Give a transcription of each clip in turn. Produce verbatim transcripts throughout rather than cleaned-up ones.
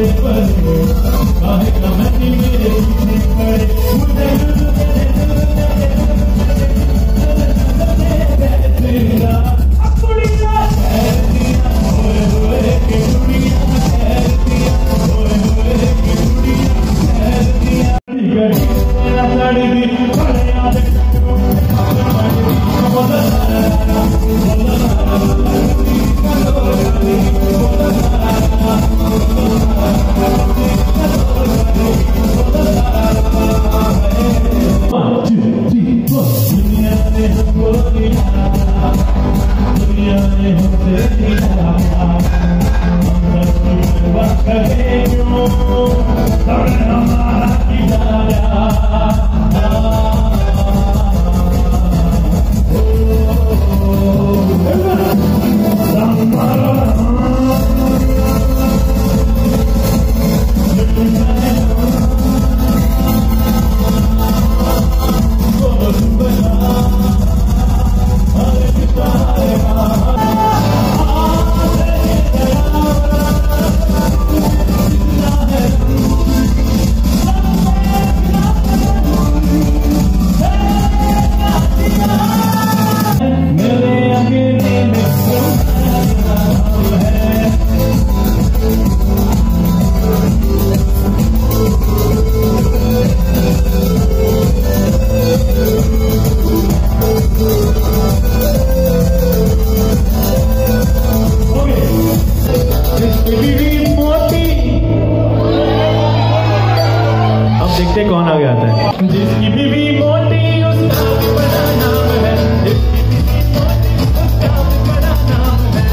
देखते कौन आगे आता है। जिसकी बीवी मोटी उसका भी बड़ा नाम है, जिसकी बीवी मोटी उसका भी बड़ा नाम है।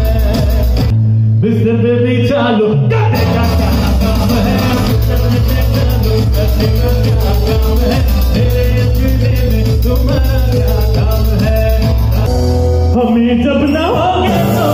बिस्तर पे भी चालू करने का क्या काम है, बिस्तर पे चालू करने का क्या काम है, मेरे दिल में तुम्हारा क्या काम है। हमें जब ना होगे तो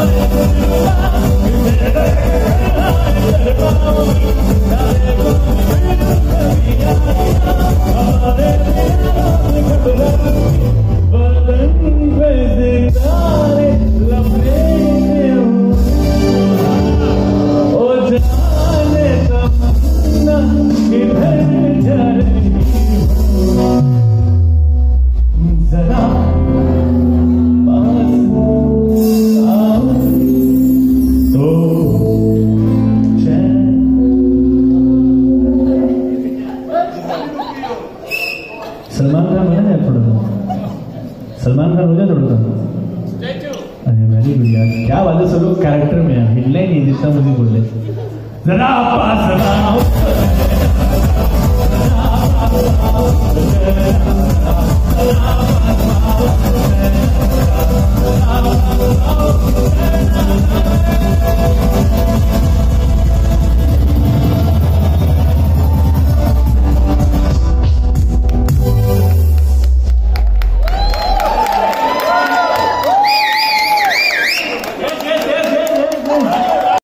सलमान खान बना है थोड़ा सा, सलमान खान हो जाए थोड़ा सा। अरे वेरी गुड यार, क्या बात है, सब लोग कैरेक्टर में है, मिलना ही नहीं जितना मुझे बोल रहे। जरा पास आओ